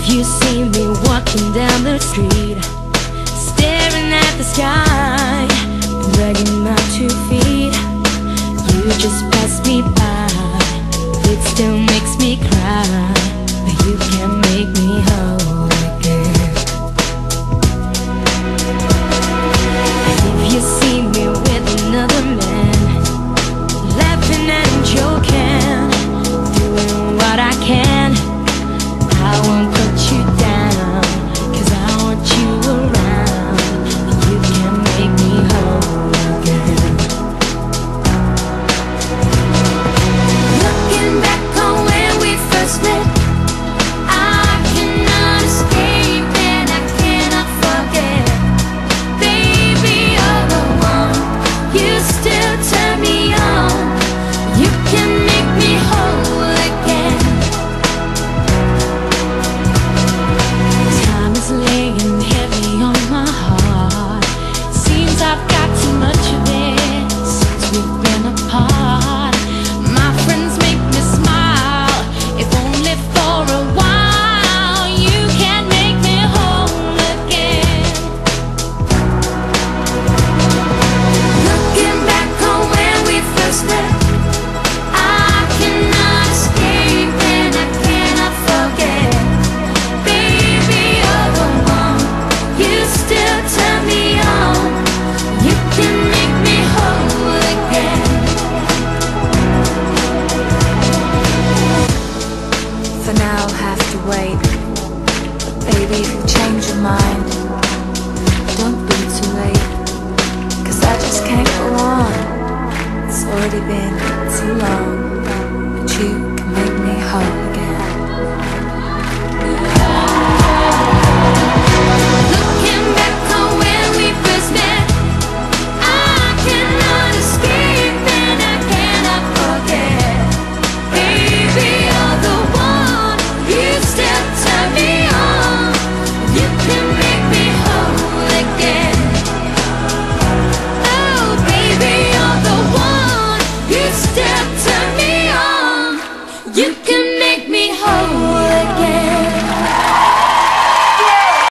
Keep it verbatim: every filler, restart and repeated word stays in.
You see me walking down the street, staring at the sky, dragging my two feet. You just pass me by, it still makes me cry, but you can't make me whole again. And if you see me with another man, laughing and joking, doing what I can, I won't put you down, 'cause I want you around. You can make me whole again. Looking back on when we first met, I cannot escape and I cannot forget. Baby, you're the one, you still turn me on. You can make me whole again. Laying heavy on my heart, seems I've got too much of it since we've been apart. My friends make me smile, if only for a while. You can make me whole again. Looking back on when we first met, I cannot escape and I cannot forget. You still turn me on. You can make me whole again. For now I'll have to wait, but baby, if you change your mind, don't be too late, 'cause I just can't go on. It's already been too long.